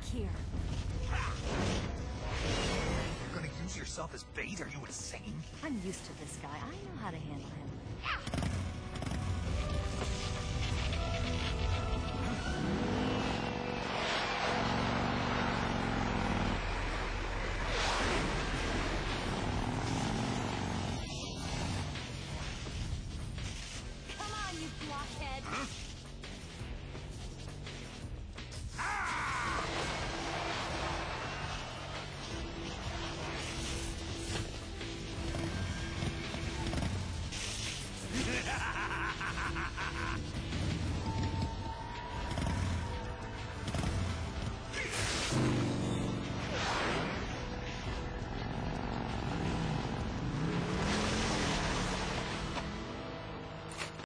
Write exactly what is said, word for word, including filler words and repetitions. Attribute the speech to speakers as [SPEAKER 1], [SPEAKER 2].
[SPEAKER 1] here.
[SPEAKER 2] You're gonna use yourself as bait? Are you insane?
[SPEAKER 1] I'm used to this guy. I know how to handle him. Come on, you blockhead!
[SPEAKER 2] Huh?